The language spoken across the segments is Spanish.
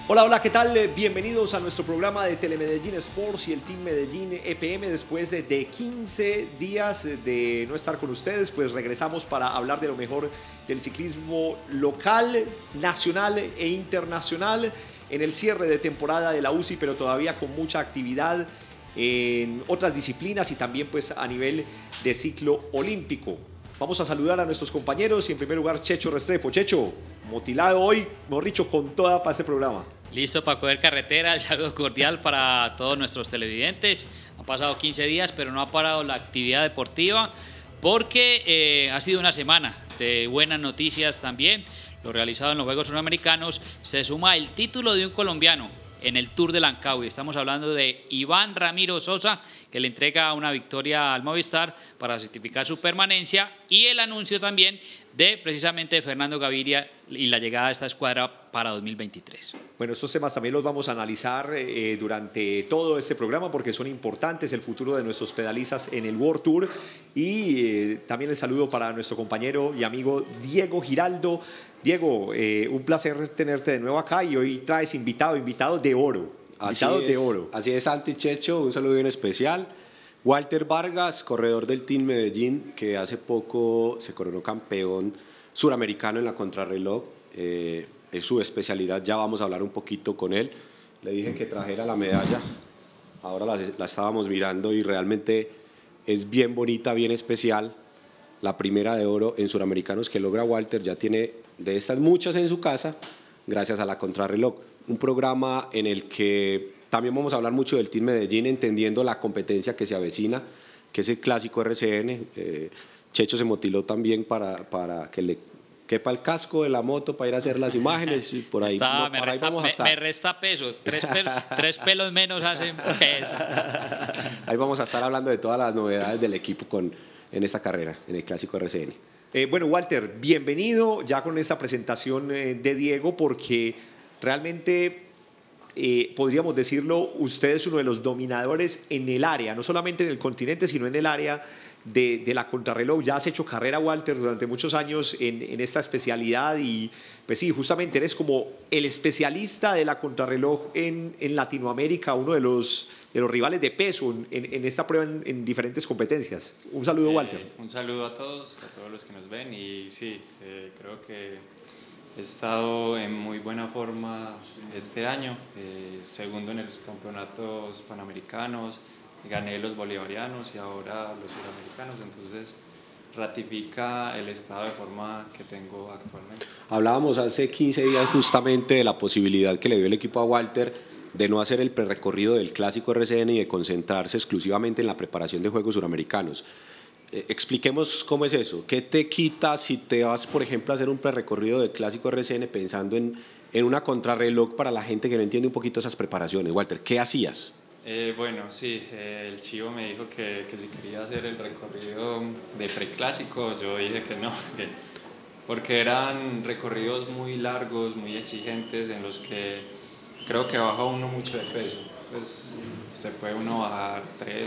Hola, hola, ¿qué tal? Bienvenidos a nuestro programa de Telemedellín Sports y el Team Medellín EPM. Después de 15 días de no estar con ustedes, pues regresamos para hablar de lo mejor del ciclismo local, nacional e internacional en el cierre de temporada de la UCI, pero todavía con mucha actividad en otras disciplinas y también pues a nivel de ciclo olímpico. Vamos a saludar a nuestros compañeros y en primer lugar Checho Restrepo. Checho, motilado hoy, mejor dicho, con toda para este programa. Listo para coger carretera, el saludo cordial para todos nuestros televidentes. Han pasado 15 días, pero no ha parado la actividad deportiva porque ha sido una semana de buenas noticias también. Lo realizado en los Juegos Suramericanos, se suma el título de un colombiano en el Tour de Lancagui. Estamos hablando de Iván Ramiro Sosa, que le entrega una victoria al Movistar para certificar su permanencia, y el anuncio también de precisamente Fernando Gaviria y la llegada de esta escuadra para 2023. Bueno, estos temas también los vamos a analizar durante todo este programa porque son importantes, el futuro de nuestros pedalistas en el World Tour. Y también el saludo para nuestro compañero y amigo Diego Giraldo. Diego, un placer tenerte de nuevo acá y hoy traes invitado de oro. Así es, Santi, Checho, un saludo bien especial. Walter Vargas, corredor del Team Medellín, que hace poco se coronó campeón suramericano en la contrarreloj. Es su especialidad, ya vamos a hablar un poquito con él. Le dije que trajera la medalla, ahora la estábamos mirando y realmente es bien bonita, bien especial. La primera de oro en suramericanos que logra Walter, ya tiene de estas muchas en su casa, gracias a la contrarreloj. Un programa en el que también vamos a hablar mucho del Team Medellín, entendiendo la competencia que se avecina, que es el clásico RCN. Checho se motiló también para que le quepa el casco de la moto para ir a hacer las imágenes y por ahí, me resta peso, tres pelos menos hacen peso. Ahí vamos a estar hablando de todas las novedades del equipo en esta carrera, en el clásico RCN. Bueno, Walter, bienvenido ya con esta presentación de Diego, porque realmente podríamos decirlo, usted es uno de los dominadores en el área, no solamente en el continente, sino en el área de la contrarreloj. Ya has hecho carrera, Walter, durante muchos años en esta especialidad y pues sí, justamente eres como el especialista de la contrarreloj en Latinoamérica, uno de los rivales de peso en esta prueba en diferentes competencias. Un saludo, Walter. Un saludo a todos los que nos ven y sí, creo que he estado en muy buena forma este año, segundo en los campeonatos panamericanos, gané los bolivarianos y ahora los suramericanos, entonces ratifica el estado de forma que tengo actualmente. Hablábamos hace 15 días justamente de la posibilidad que le dio el equipo a Walter de no hacer el prerecorrido del clásico RCN y de concentrarse exclusivamente en la preparación de Juegos Suramericanos. Expliquemos cómo es eso. ¿Qué te quita si te vas, por ejemplo, a hacer un prerecorrido del clásico RCN pensando en una contrarreloj para la gente que no entiende un poquito esas preparaciones? Walter, ¿qué hacías? Bueno, sí, el Chivo me dijo que si quería hacer el recorrido de preclásico, yo dije que no, porque eran recorridos muy largos, muy exigentes, en los que creo que baja uno mucho de peso. Pues se puede uno bajar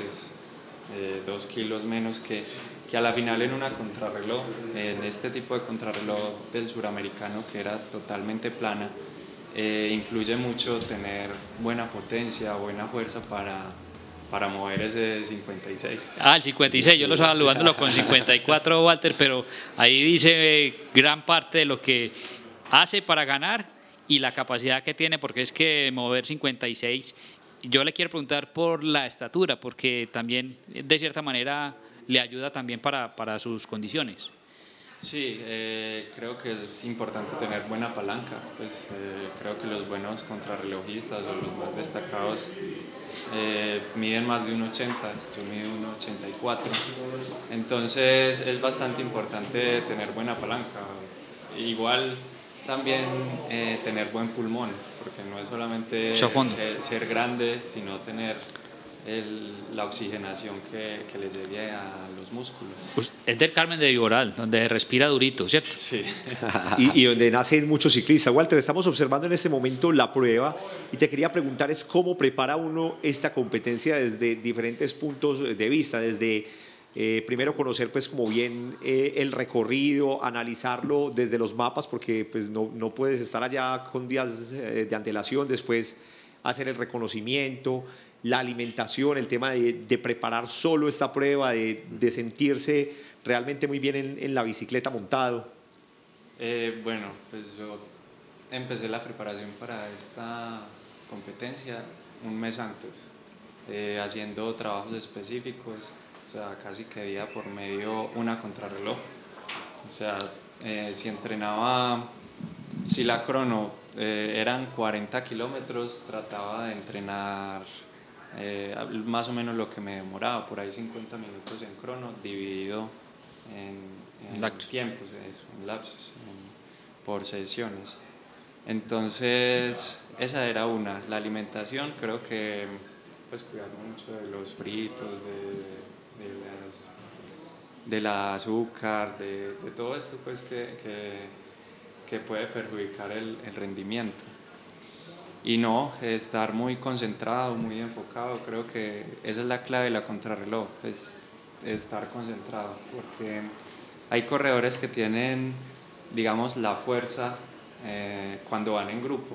2 kilos menos que a la final en una contrarreloj, en este tipo de contrarreloj del suramericano que era totalmente plana. Influye mucho tener buena potencia, buena fuerza para mover ese 56. El 56, yo lo estaba saludándolo con 54, Walter, pero ahí dice gran parte de lo que hace para ganar y la capacidad que tiene, porque es que mover 56, yo le quiero preguntar por la estatura, porque también de cierta manera le ayuda también para sus condiciones. Sí, creo que es importante tener buena palanca, pues creo que los buenos contrarrelojistas o los más destacados miden más de 1,80, yo mido 1,84, entonces es bastante importante tener buena palanca. Igual también tener buen pulmón, porque no es solamente ser grande, sino tener la oxigenación que le llegue a los músculos. Pues es del Carmen de Viboral, donde respira durito, ¿cierto? Sí. y donde nacen muchos ciclistas. Walter, estamos observando en este momento la prueba y te quería preguntar es cómo prepara uno esta competencia desde diferentes puntos de vista, desde Primero conocer pues como bien el recorrido, analizarlo desde los mapas porque pues no puedes estar allá con días de antelación, después hacer el reconocimiento, la alimentación, el tema de preparar solo esta prueba, de sentirse realmente muy bien en la bicicleta montado. Bueno, pues yo empecé la preparación para esta competencia un mes antes, haciendo trabajos específicos, o sea, casi que día por medio una contrarreloj. O sea, si la crono eran 40 kilómetros, trataba de entrenar más o menos lo que me demoraba, por ahí 50 minutos en crono, dividido en tiempos, en lapsos, por sesiones. Entonces, esa era una. La alimentación, creo que pues cuidarme mucho de los fritos, del azúcar, de todo esto pues que puede perjudicar el rendimiento. Y no, estar muy concentrado, muy enfocado, creo que esa es la clave de la contrarreloj, pues estar concentrado, porque hay corredores que tienen, digamos, la fuerza cuando van en grupo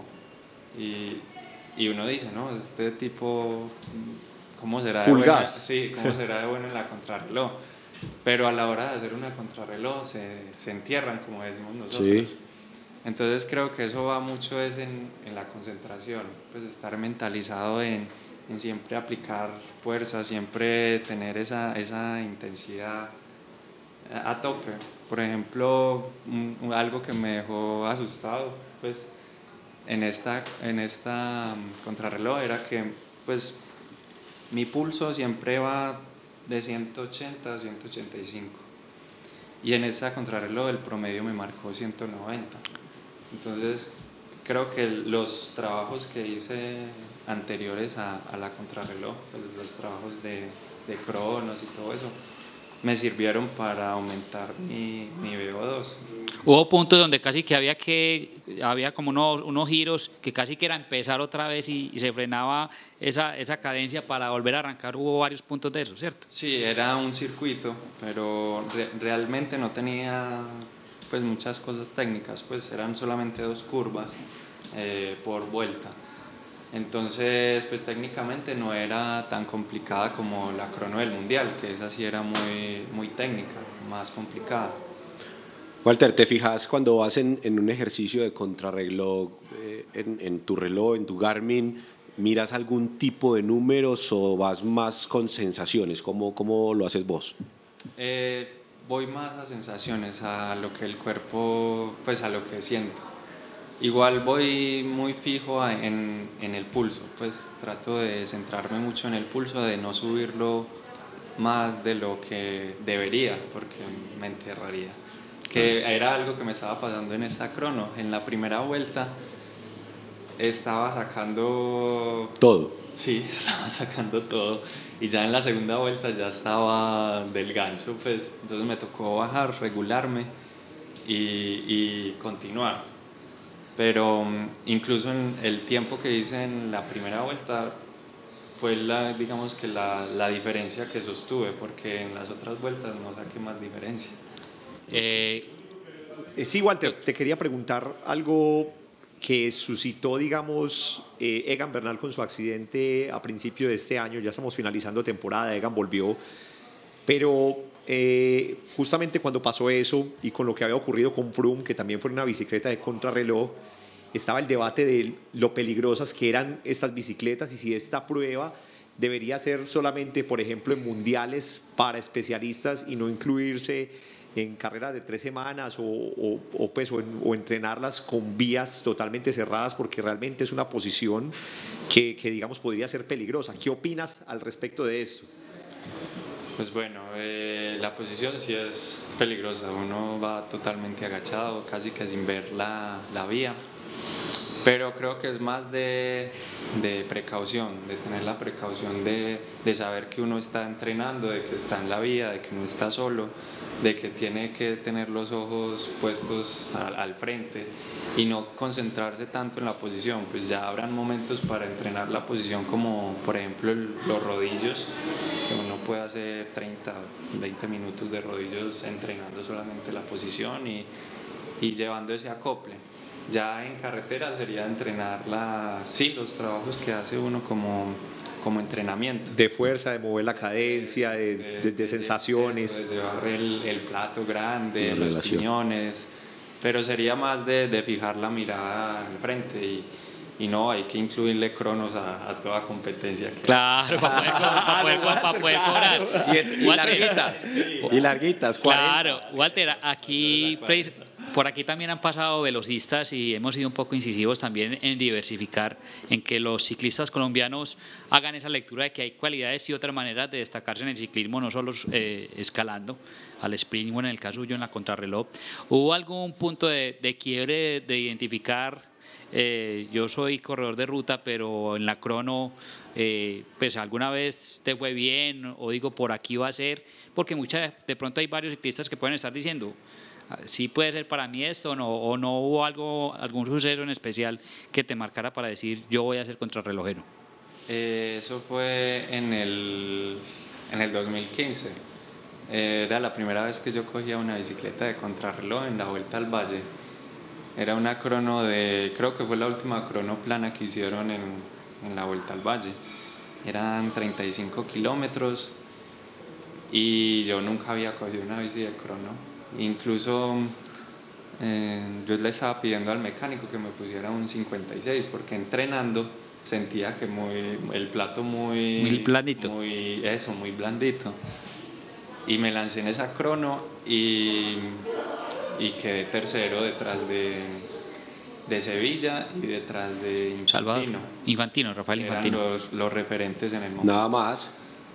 y uno dice, no, este tipo, ¿cómo será de bueno? Sí, ¿cómo será de bueno en la contrarreloj? Pero a la hora de hacer una contrarreloj se entierran, como decimos nosotros. Sí. Entonces creo que eso va mucho en la concentración, pues estar mentalizado en siempre aplicar fuerza, siempre tener esa intensidad a tope. Por ejemplo, algo que me dejó asustado pues en esta contrarreloj era que pues mi pulso siempre va de 180 a 185 y en esta contrarreloj el promedio me marcó 190. Entonces creo que los trabajos que hice anteriores a la contrarreloj, pues los trabajos de cronos y todo eso, me sirvieron para aumentar mi VO2. Hubo puntos donde casi que había como unos giros que casi que era empezar otra vez y se frenaba esa cadencia para volver a arrancar. Hubo varios puntos de eso, ¿cierto? Sí, era un circuito, pero realmente no tenía pues muchas cosas técnicas, pues eran solamente 2 curvas por vuelta. Entonces, pues técnicamente no era tan complicada como la crono del mundial, que esa sí era muy técnica, más complicada. Walter, ¿te fijas cuando vas en un ejercicio de contrarreloj, en tu reloj, en tu Garmin, miras algún tipo de números o vas más con sensaciones? ¿Cómo lo haces vos? Voy más a sensaciones, a lo que el cuerpo, pues a lo que siento. Igual voy muy fijo en el pulso, pues trato de centrarme mucho en el pulso, de no subirlo más de lo que debería, porque me enterraría. Que era algo que me estaba pasando en esta crono. En la primera vuelta estaba sacando todo. Sí, estaba sacando todo. Y ya en la segunda vuelta ya estaba del ganso, pues. Entonces me tocó bajar, regularme y continuar. Pero incluso en el tiempo que hice en la primera vuelta fue digamos que la diferencia que sostuve, porque en las otras vueltas no saqué más diferencia. Sí, Walter, te quería preguntar algo que suscitó, digamos, Egan Bernal con su accidente a principio de este año. Ya estamos finalizando temporada, Egan volvió, pero justamente cuando pasó eso y con lo que había ocurrido con Froome, que también fue una bicicleta de contrarreloj, estaba el debate de lo peligrosas que eran estas bicicletas y si esta prueba debería ser solamente, por ejemplo, en mundiales para especialistas y no incluirse en carreras de 3 semanas o entrenarlas con vías totalmente cerradas, porque realmente es una posición que digamos podría ser peligrosa. ¿Qué opinas al respecto de esto? Pues bueno, la posición sí es peligrosa, uno va totalmente agachado, casi que sin ver la vía. pero creo que es más de precaución, de tener la precaución de saber que uno está entrenando, de que está en la vía, de que no está solo, de que tiene que tener los ojos puestos al frente y no concentrarse tanto en la posición. Pues ya habrán momentos para entrenar la posición, como por ejemplo los rodillos, que uno puede hacer 30, 20 minutos de rodillos entrenando solamente la posición y llevando ese acople. Ya en carretera sería entrenar los trabajos que hace uno como entrenamiento. De fuerza, de mover la cadencia, de sensaciones. De llevar el plato grande, los piñones, pero sería más de fijar la mirada al frente y no, hay que incluirle cronos a toda competencia. Claro, para poder cobrar. Y larguitas. Y larguitas, 40. Claro, Walter, aquí por aquí también han pasado velocistas y hemos sido un poco incisivos también en diversificar, en que los ciclistas colombianos hagan esa lectura de que hay cualidades y otras maneras de destacarse en el ciclismo, no solo escalando al sprint o en el caso suyo en la contrarreloj. ¿Hubo algún punto de quiebre de identificar? Yo soy corredor de ruta, pero en la crono, pues alguna vez te fue bien o digo por aquí va a ser, porque de pronto hay varios ciclistas que pueden estar diciendo sí puede ser para mí esto o no hubo algún suceso en especial que te marcara para decir yo voy a ser contrarrelojero. Eso fue en el 2015. Era la primera vez que yo cogía una bicicleta de contrarreloj en la Vuelta al Valle. Era una crono creo que fue la última crono plana que hicieron en la Vuelta al Valle. Eran 35 kilómetros y yo nunca había cogido una bici de crono. Incluso yo le estaba pidiendo al mecánico que me pusiera un 56 porque entrenando sentía que el plato muy blandito. Muy blandito. Y me lancé en esa crono y quedé tercero detrás de Sevilla y detrás de Infantino. Salvador. Infantino, Rafael Infantino. Eran los referentes en el momento. Nada más.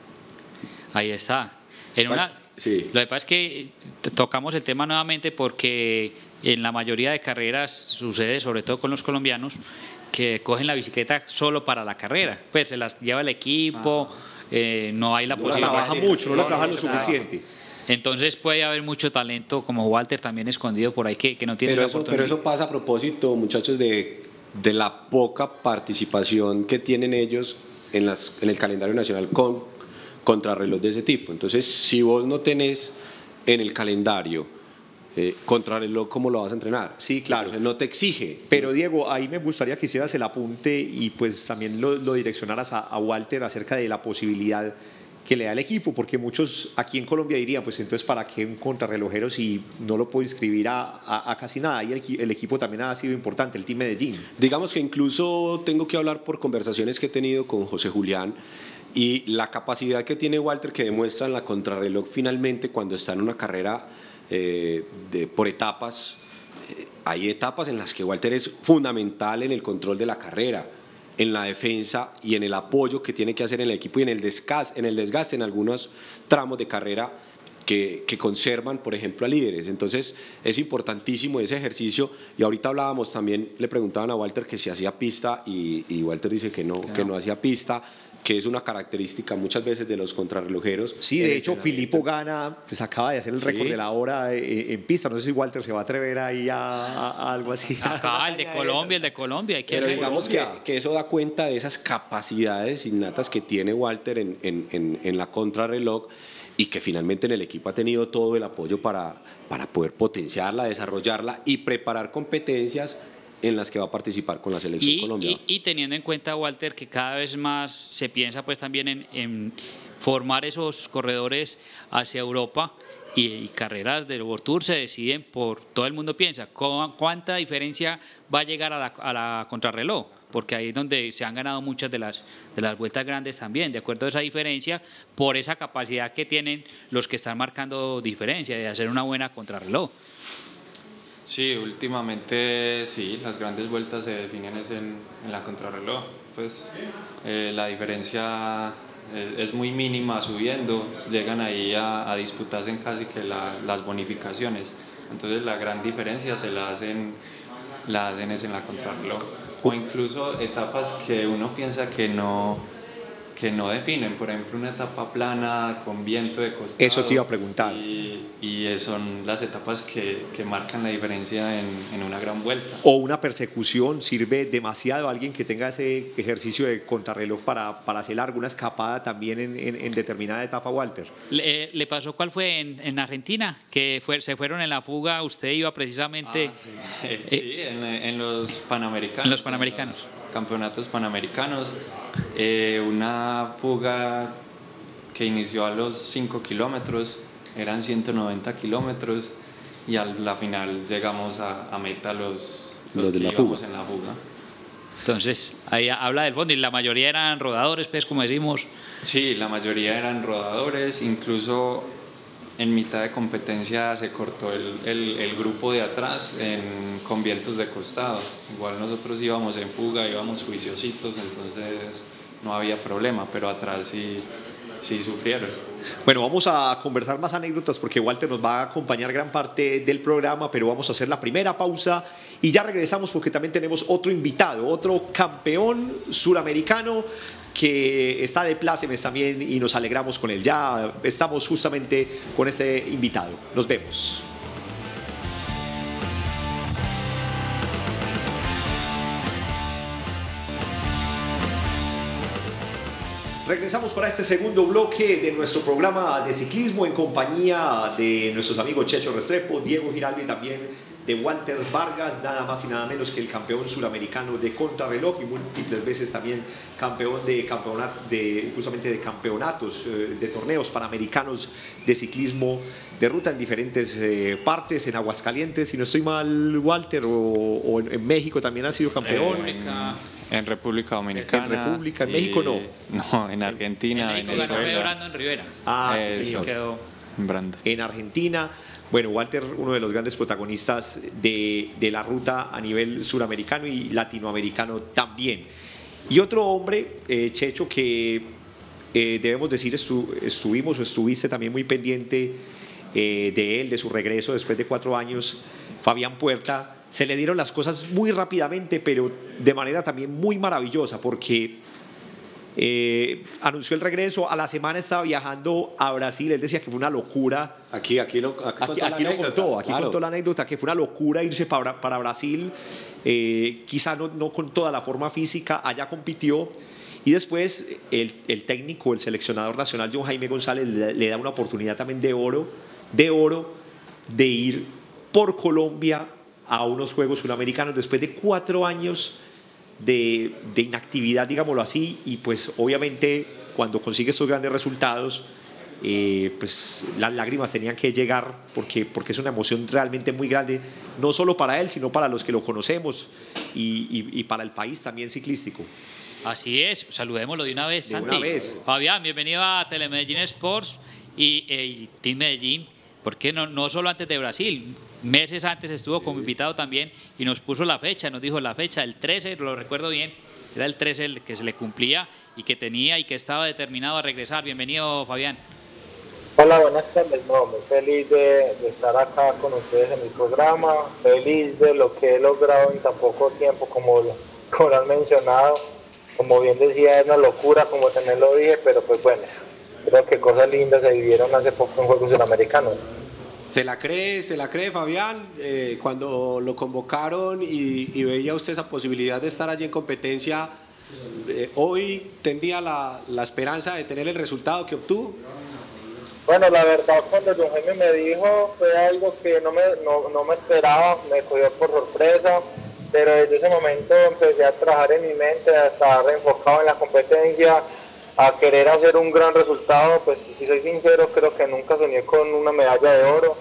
Ahí está. Sí. Lo que pasa es que tocamos el tema nuevamente porque en la mayoría de carreras sucede, sobre todo con los colombianos, que cogen la bicicleta solo para la carrera. Pues se las lleva el equipo, no hay la posibilidad. No la trabaja mucho, no la trabaja lo suficiente. Entonces puede haber mucho talento como Walter también escondido por ahí que no tiene la oportunidad. Pero eso pasa a propósito, muchachos, de la poca participación que tienen ellos en el calendario nacional con contrarreloj de ese tipo. Entonces, si vos no tenés en el calendario contrarreloj, ¿cómo lo vas a entrenar? Sí, claro. Entonces, no te exige. Pero Diego, ahí me gustaría que hicieras el apunte y pues también lo direccionaras a Walter acerca de la posibilidad que le da el equipo, porque muchos aquí en Colombia dirían, pues entonces ¿para qué un contrarrelojero si no lo puedo inscribir a casi nada? Y el equipo también ha sido importante, el Team Medellín. Digamos que incluso tengo que hablar por conversaciones que he tenido con José Julián y la capacidad que tiene Walter, que demuestra en la contrarreloj finalmente cuando está en una carrera por etapas. Hay etapas en las que Walter es fundamental en el control de la carrera, en la defensa y en el apoyo que tiene que hacer en el equipo y en el desgaste en algunos tramos de carrera que conservan, por ejemplo, a líderes. Entonces es importantísimo ese ejercicio. Y ahorita hablábamos también, le preguntaban a Walter que si hacía pista y Walter dice que no hacía pista, que es una característica muchas veces de los contrarrelojeros. Sí, de hecho Filippo Ganna pues acaba de hacer el récord de la hora en pista. No sé si Walter se va a atrever ahí a algo así. Acá el de Colombia hay que Pero hacer. digamos que eso da cuenta de esas capacidades innatas que tiene Walter en la contrarreloj, y que finalmente en el equipo ha tenido todo el apoyo para poder potenciarla, desarrollarla y preparar competencias en las que va a participar con la selección colombiana. Y teniendo en cuenta, Walter, que cada vez más se piensa pues también en formar esos corredores hacia Europa y carreras del World Tour se deciden por, todo el mundo piensa, ¿cuánta diferencia va a llegar a la contrarreloj? Porque ahí es donde se han ganado muchas de las vueltas grandes también, de acuerdo a esa diferencia, por esa capacidad que tienen los que están marcando diferencia de hacer una buena contrarreloj. Sí, últimamente sí, las grandes vueltas se definen en la contrarreloj. Pues la diferencia es muy mínima subiendo, llegan ahí a disputarse en casi que las bonificaciones. Entonces la gran diferencia la hacen es en la contrarreloj. o incluso etapas que uno piensa que no definen, por ejemplo una etapa plana con viento de costado. Eso te iba a preguntar. Y son las etapas que marcan la diferencia en una gran vuelta. O una persecución sirve demasiado a alguien que tenga ese ejercicio de contrarreloj para hacer alguna escapada también en determinada etapa, Walter. ¿Le pasó cuál fue en Argentina? Que se fueron en la fuga, usted iba precisamente... Sí, en los Panamericanos. En los Panamericanos. Campeonatos Panamericanos, una fuga que inició a los 5 kilómetros, eran 190 kilómetros y a la final llegamos a meta los de que la íbamos fuga. en la fuga. Entonces, ahí habla del fondo y la mayoría eran rodadores, pues como decimos. Sí, la mayoría eran rodadores, incluso en mitad de competencia se cortó el grupo de atrás con vientos de costado. Igual nosotros íbamos en fuga, íbamos juiciositos, entonces no había problema, pero atrás sí sufrieron. Bueno, vamos a conversar más anécdotas porque Walter nos va a acompañar gran parte del programa, pero vamos a hacer la primera pausa y ya regresamos porque también tenemos otro invitado, otro campeón suramericano que está de plácemes también y nos alegramos con él. Ya estamos justamente con este invitado. Nos vemos. Regresamos para este segundo bloque de nuestro programa de ciclismo en compañía de nuestros amigos Checho Restrepo, Diego Giraldo y también de Walter Vargas, nada más y nada menos que el campeón suramericano de contrarreloj y múltiples veces también campeón justamente de campeonatos, de torneos panamericanos de ciclismo de ruta en diferentes partes, en Aguascalientes, si no estoy mal, Walter, o en México también ha sido campeón. En República Dominicana. En México no. No, en Argentina, en México ganó Venezuela. Brandon Rivera. Sí, señor. Quedó En Argentina. Bueno, Walter, uno de los grandes protagonistas de la ruta a nivel suramericano y latinoamericano también. Y otro hombre, Checho, que debemos decir estuviste también muy pendiente de él, de su regreso después de 4 años, Fabián Puerta. Se le dieron las cosas muy rápidamente, pero de manera también muy maravillosa, porque anunció el regreso, a la semana estaba viajando a Brasil, él decía que fue una locura. Aquí lo contó la anécdota, que fue una locura irse para Brasil, quizá no con toda la forma física, allá compitió, y después el técnico, el seleccionador nacional John Jaime González le da una oportunidad también de oro de ir por Colombia a unos Juegos Suramericanos después de 4 años de inactividad, digámoslo así, y pues obviamente cuando consigue estos grandes resultados, pues las lágrimas tenían que llegar porque es una emoción realmente muy grande, no solo para él, sino para los que lo conocemos y para el país también ciclístico. Así es, saludémoslo de una vez, De Santi. una vez. Fabián, bienvenido a Telemedellín Sports y Team Medellín. ¿Por qué no solo antes de Brasil? Meses antes estuvo como invitado también y nos puso la fecha, nos dijo la fecha, el 13, lo recuerdo bien, era el 13 el que se le cumplía y que tenía y que estaba determinado a regresar. Bienvenido, Fabián. Hola, buenas tardes. No, muy feliz de estar acá con ustedes en mi programa, feliz de lo que he logrado en tan poco tiempo como lo han mencionado. Como bien decía, es una locura, como también lo dije, pero pues bueno, creo que cosas lindas se vivieron hace poco en Juegos Suramericanos. ¿Se la cree, Fabián? Cuando lo convocaron y veía usted esa posibilidad de estar allí en competencia, ¿hoy tenía la esperanza de tener el resultado que obtuvo? Bueno, la verdad, cuando John Jaime me dijo, fue algo que no me esperaba, me cogió por sorpresa, pero desde ese momento empecé a trabajar en mi mente, a estar enfocado en la competencia, a querer hacer un gran resultado. Pues si soy sincero, creo que nunca soñé con una medalla de oro.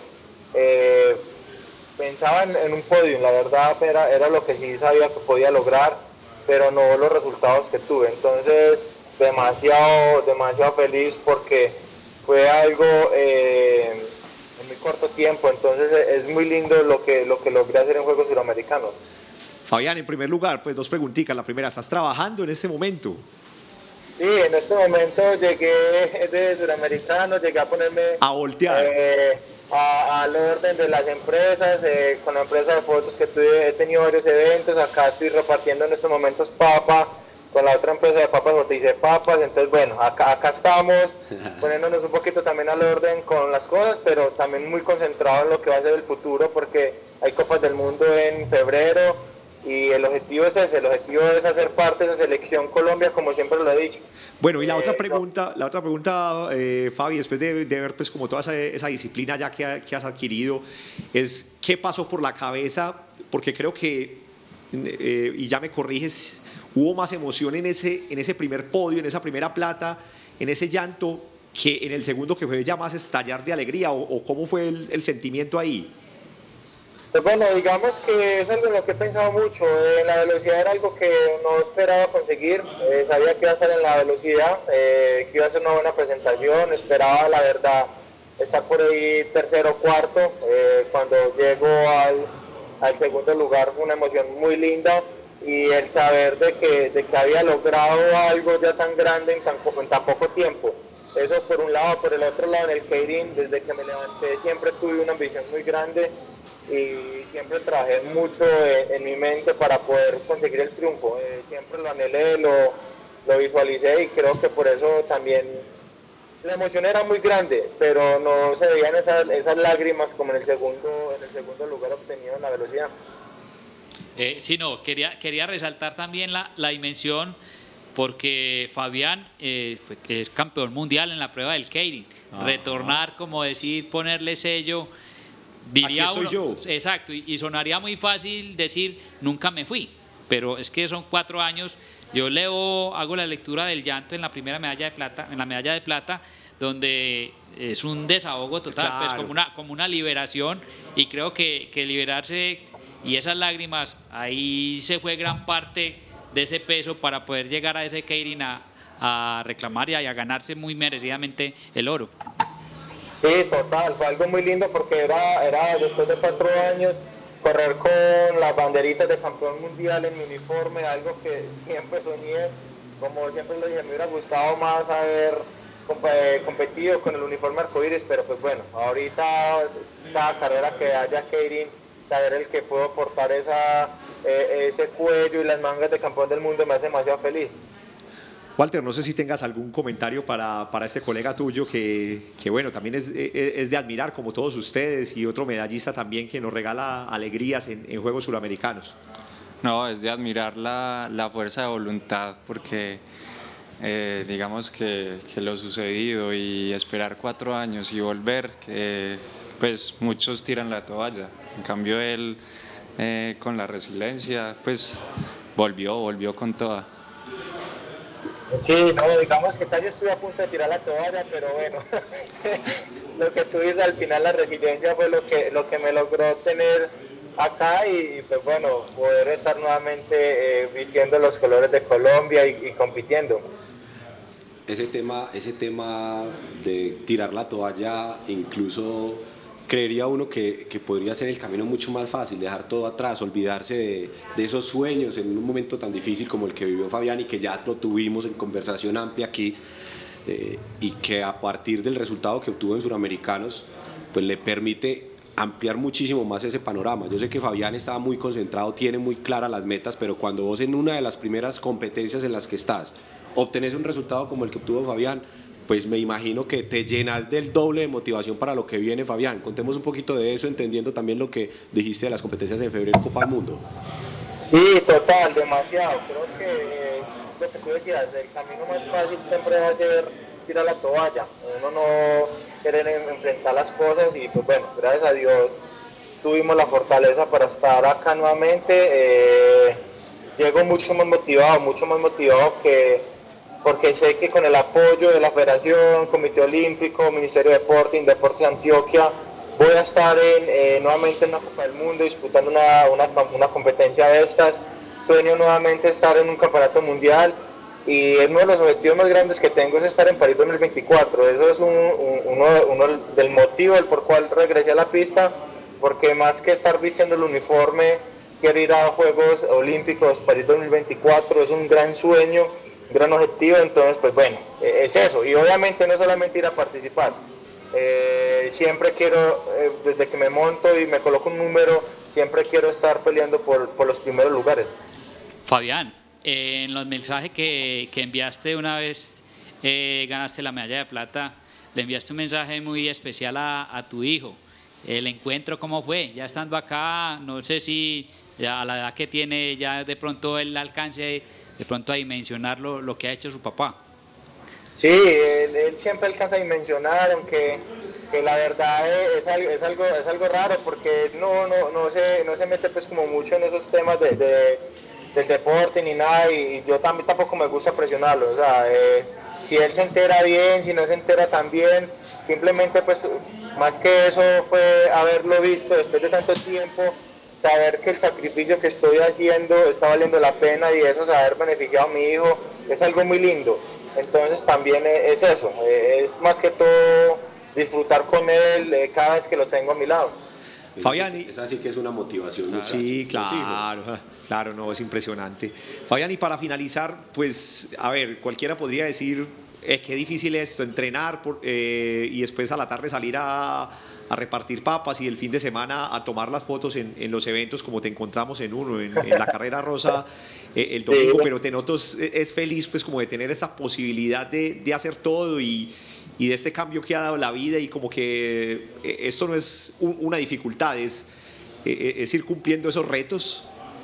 Pensaba en un podio, la verdad era lo que sí sabía que podía lograr, pero no los resultados que tuve. Entonces demasiado feliz porque fue algo en muy corto tiempo, entonces es muy lindo lo que logré hacer en Juegos Suramericanos. Fabián, en primer lugar, pues 2 preguntitas. La primera, ¿estás trabajando en este momento? Sí, en este momento llegué de Suramericano, llegué a ponerme... A voltear. al orden de las empresas, con la empresa de fotos que he tenido varios eventos, acá estoy repartiendo en estos momentos papa, con la otra empresa de papas JTC Papas, entonces bueno, acá estamos poniéndonos un poquito también al orden con las cosas, pero también muy concentrado en lo que va a ser el futuro, porque hay Copas del Mundo en febrero, y el objetivo es ese, el objetivo es hacer parte de esa selección Colombia, como siempre lo he dicho. Bueno, y la otra pregunta, Fabi, después de ver pues como toda esa disciplina ya que has adquirido, es ¿qué pasó por la cabeza? Porque creo que, y ya me corriges, hubo más emoción en ese primer podio, en esa primera plata, en ese llanto, que en el segundo, que fue ya más estallar de alegría, o ¿cómo fue el sentimiento ahí? Pues bueno, digamos que es algo en lo que he pensado mucho. La velocidad era algo que no esperaba conseguir. Sabía que iba a estar en la velocidad, que iba a ser una buena presentación. Esperaba, la verdad, estar por ahí tercero o cuarto. Cuando llego al segundo lugar fue una emoción muy linda. Y el saber de que había logrado algo ya tan grande en tan poco tiempo. Eso por un lado. Por el otro lado, en el Keirin, desde que me levanté siempre tuve una ambición muy grande. Y siempre trabajé mucho en mi mente para poder conseguir el triunfo. Siempre lo anhelé, lo visualicé, y creo que por eso también la emoción era muy grande, pero no se veían esas lágrimas como en el segundo lugar obtenido en la velocidad. Sí, no, quería resaltar también la dimensión, porque Fabián fue que es campeón mundial en la prueba del Keirin. Retornar, como decir, ponerle sello. Diría uno, yo. Exacto, y sonaría muy fácil decir nunca me fui, pero es que son 4 años. Yo hago la lectura del llanto en la primera medalla de plata, en la medalla de plata, donde es un desahogo total, claro. Pues como una liberación, y creo que liberarse y esas lágrimas, ahí se fue gran parte de ese peso para poder llegar a ese Keirin a reclamar y a ganarse muy merecidamente el oro. Sí, total, fue algo muy lindo, porque era después de 4 años correr con las banderitas de campeón mundial en mi uniforme, algo que siempre soñé. Como siempre lo dije, me hubiera gustado más haber competido con el uniforme arcoíris, pero pues bueno, ahorita cada carrera que haya Keirin, saber el que puedo portar ese cuello y las mangas de campeón del mundo me hace demasiado feliz. Walter, no sé si tengas algún comentario para este colega tuyo que bueno, también es de admirar, como todos ustedes, y otro medallista también que nos regala alegrías en Juegos Suramericanos. No, es de admirar la fuerza de voluntad, porque digamos que lo sucedido y esperar 4 años y volver, pues muchos tiran la toalla. En cambio él, con la resiliencia, pues volvió con toda. Sí, no, digamos que casi estuve a punto de tirar la toalla, pero bueno, lo que tú dices, al final la resiliencia fue lo que me logró tener acá, y pues bueno, poder estar nuevamente vistiendo los colores de Colombia y compitiendo. Ese tema de tirar la toalla, incluso creería uno que podría ser el camino mucho más fácil, dejar todo atrás, olvidarse de esos sueños en un momento tan difícil como el que vivió Fabián, y que ya lo tuvimos en conversación amplia aquí, y que a partir del resultado que obtuvo en Suramericanos, pues le permite ampliar muchísimo más ese panorama. Yo sé que Fabián estaba muy concentrado, tiene muy claras las metas, pero cuando vos en una de las primeras competencias en las que estás obtenés un resultado como el que obtuvo Fabián, pues me imagino que te llenas del doble de motivación para lo que viene, Fabián. Contemos un poquito de eso, entendiendo también lo que dijiste de las competencias en febrero en Copa del Mundo. Sí, total, demasiado. Creo que lo que tú decías, el camino más fácil siempre va a ser tirar la toalla. Uno no quiere enfrentar las cosas, y pues bueno, gracias a Dios tuvimos la fortaleza para estar acá nuevamente. Llego mucho más motivado porque sé que con el apoyo de la Federación, Comité Olímpico, Ministerio de Deportes de Antioquia, voy a estar nuevamente en una Copa del Mundo, disputando una competencia de estas. Sueño nuevamente estar en un campeonato mundial, y uno de los objetivos más grandes que tengo es estar en París 2024. Eso es uno del motivo por cual regresé a la pista, porque más que estar vistiendo el uniforme, quiero ir a Juegos Olímpicos París 2024, es un gran sueño, un gran objetivo. Entonces pues bueno, es eso, y obviamente no solamente ir a participar, Siempre quiero, desde que me monto y me coloco un número, siempre quiero estar peleando por los primeros lugares. Fabián, en los mensajes que enviaste una vez ganaste la medalla de plata, le enviaste un mensaje muy especial a tu hijo. ¿El encuentro cómo fue? Ya estando acá, no sé si ya a la edad que tiene ya de pronto él alcance de pronto a dimensionar lo que ha hecho su papá. Sí, él siempre alcanza a dimensionar, aunque que la verdad es algo raro, porque no se mete pues como mucho en esos temas del deporte ni nada, y yo también tampoco me gusta presionarlo. O sea, si él se entera bien, si no se entera tan bien, simplemente pues más que eso fue haberlo visto después de tanto tiempo, saber que el sacrificio que estoy haciendo está valiendo la pena, y eso, haber beneficiado a mi hijo, es algo muy lindo. Entonces también es eso, es más que todo disfrutar con él cada vez que lo tengo a mi lado. Fabián, esa sí que es una motivación. Claro, sí, claro, no, es impresionante. Fabián, y para finalizar, pues, a ver, cualquiera podría decir, qué difícil es esto, entrenar y después a la tarde salir a repartir papas, y el fin de semana a tomar las fotos en los eventos como te encontramos en uno, en la carrera rosa el domingo, sí. Pero te noto es feliz pues como de tener esta posibilidad de hacer todo y de este cambio que ha dado la vida, y como que esto no es una dificultad, es ir cumpliendo esos retos.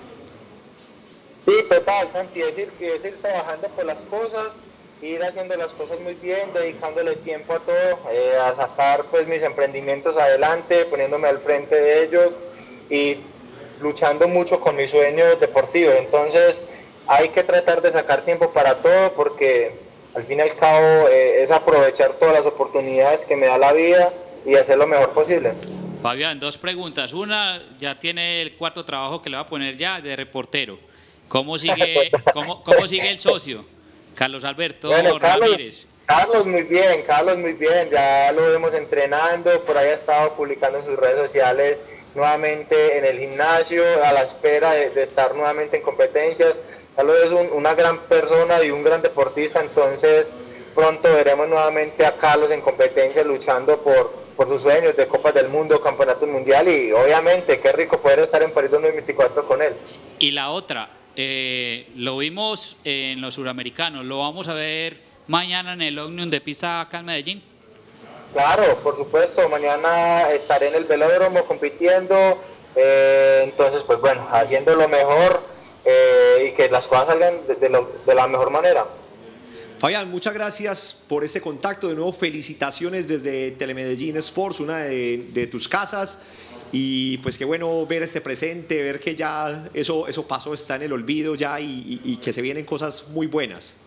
Sí, total, Santi, es ir trabajando por las cosas, ir haciendo las cosas muy bien, dedicándole tiempo a todo, a sacar pues mis emprendimientos adelante, poniéndome al frente de ellos y luchando mucho con mis sueños deportivos. Entonces hay que tratar de sacar tiempo para todo, porque al fin y al cabo es aprovechar todas las oportunidades que me da la vida y hacer lo mejor posible. Fabián, dos preguntas. Una, ya tiene el cuarto trabajo que le va a poner ya de reportero. ¿Cómo sigue el socio? Carlos Alberto Ramírez. Carlos muy bien, ya lo vemos entrenando, por ahí ha estado publicando en sus redes sociales nuevamente en el gimnasio, a la espera de estar nuevamente en competencias. Carlos es una gran persona y un gran deportista, entonces pronto veremos nuevamente a Carlos en competencias luchando por sus sueños de Copas del Mundo, Campeonato Mundial, y obviamente qué rico poder estar en París 2024 con él. Y la otra, lo vimos en los suramericanos, lo vamos a ver mañana en el Omnium de pista acá en Medellín. Claro, por supuesto, mañana estaré en el velódromo compitiendo, entonces pues bueno, haciendo lo mejor y que las cosas salgan de la mejor manera. Fabián, muchas gracias por ese contacto, de nuevo felicitaciones desde Telemedellín Sports, una de tus casas. Y pues qué bueno ver este presente, ver que ya eso pasó, está en el olvido ya, y que se vienen cosas muy buenas.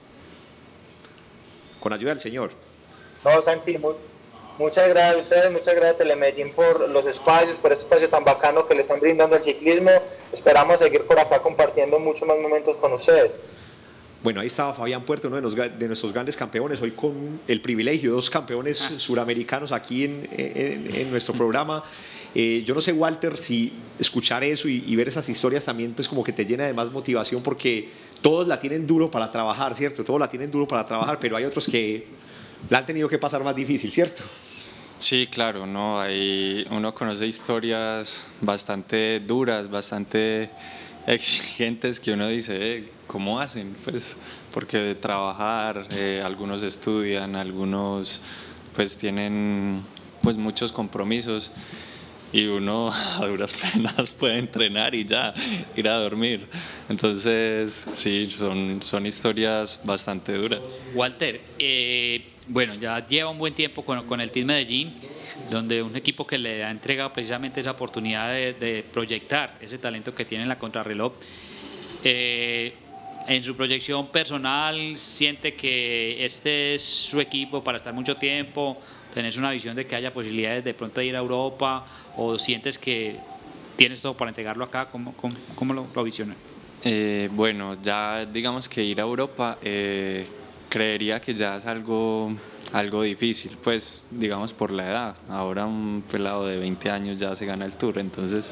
Con ayuda del Señor. No, Santi, muchas gracias a ustedes, muchas gracias a Telemedellín por los espacios, por este espacio tan bacano que le están brindando al ciclismo. Esperamos seguir por acá compartiendo muchos más momentos con ustedes. Bueno, ahí estaba Fabián Puerto, uno de nuestros grandes campeones, hoy con el privilegio, 2 campeones suramericanos aquí en nuestro programa. Yo no sé, Walter, si escuchar eso y ver esas historias también pues como que te llena de más motivación, porque todos la tienen duro para trabajar, ¿cierto? Todos la tienen duro para trabajar, pero hay otros que la han tenido que pasar más difícil, ¿cierto? Sí, claro, no, uno conoce historias bastante duras, bastante exigentes, que uno dice, ¿cómo hacen? Pues porque de trabajar, algunos estudian, algunos pues tienen pues muchos compromisos, y uno a duras penas puede entrenar y ya ir a dormir. Entonces sí, son historias bastante duras. Walter, bueno, ya lleva un buen tiempo con el Team Medellín, donde un equipo que le ha entregado precisamente esa oportunidad de proyectar ese talento que tiene en la contrarreloj. En su proyección personal, ¿siente que este es su equipo para estar mucho tiempo? ¿Tenés una visión de que haya posibilidades de pronto de ir a Europa, o sientes que tienes todo para entregarlo acá? ¿Cómo lo visionas? Bueno, ya digamos que ir a Europa creería que ya es algo difícil, pues digamos por la edad. Ahora un pelado de 20 años ya se gana el Tour, entonces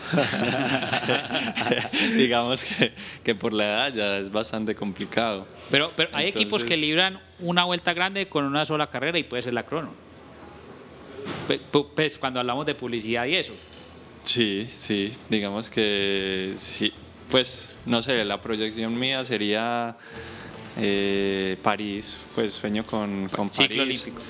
digamos que por la edad ya es bastante complicado. Pero hay equipos que libran una vuelta grande con una sola carrera, y puede ser la crono. pues, cuando hablamos de publicidad y eso. Sí, sí, digamos que sí, pues no sé, la proyección mía sería París, pues sueño con Ciclo París. olímpico.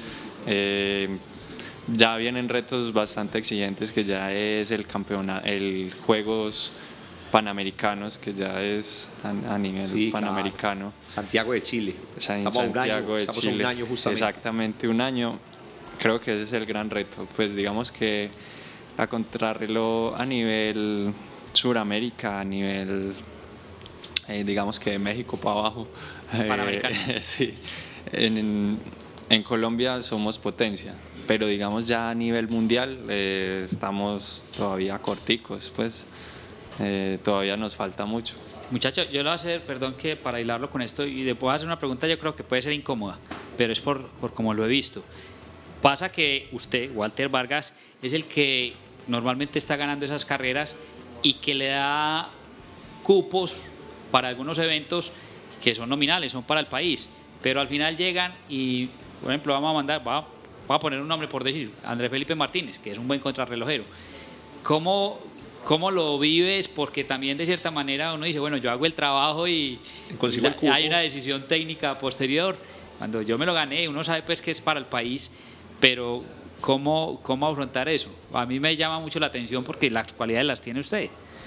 Ya vienen retos bastante exigentes, que ya es el campeonato, el Juegos Panamericanos, que ya es a nivel Sí, panamericano. claro. Santiago de Chile. Estamos a un año, Santiago de estamos a un Chile. año justamente. Exactamente un año. Creo que ese es el gran reto. Pues digamos que la contrarreloj a nivel Suramérica, a nivel, digamos que de México para abajo. Panamericano. Sí. En Colombia somos potencia, pero digamos ya a nivel mundial estamos todavía corticos, pues todavía nos falta mucho. Muchachos, yo le voy a hacer, perdón que para hilarlo con esto, y le puedo hacer una pregunta, yo creo que puede ser incómoda, pero es por como lo he visto. Pasa que usted, Walter Vargas, es el que normalmente está ganando esas carreras y que le da cupos para algunos eventos que son nominales, son para el país, pero al final llegan y, por ejemplo, vamos a poner un nombre por decir, Andrés Felipe Martínez, que es un buen contrarrelojero. ¿Cómo lo vives? Porque también de cierta manera uno dice, bueno, yo hago el trabajo y Consigo el cupo. hay una decisión técnica posterior. Cuando yo me lo gané, uno sabe pues que es para el país, pero ¿cómo afrontar eso? A mí me llama mucho la atención porque las cualidades las tiene usted.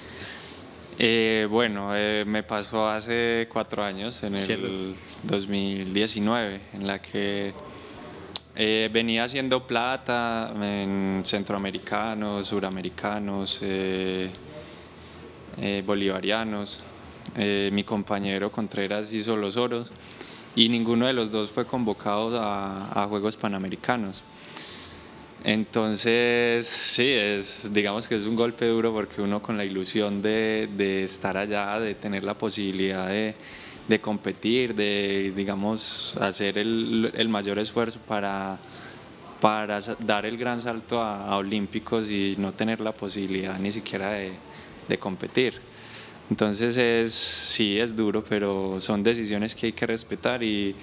Bueno, me pasó hace 4 años, en el Cierto. 2019, en la que venía haciendo plata en centroamericanos, suramericanos, bolivarianos. Mi compañero Contreras hizo los oros y ninguno de los dos fue convocado a Juegos Panamericanos. Entonces, sí, digamos que es un golpe duro porque uno con la ilusión de estar allá, de tener la posibilidad de competir, de, digamos, hacer el mayor esfuerzo para dar el gran salto a Olímpicos y no tener la posibilidad ni siquiera de competir. Entonces, sí, es duro, pero son decisiones que hay que respetar y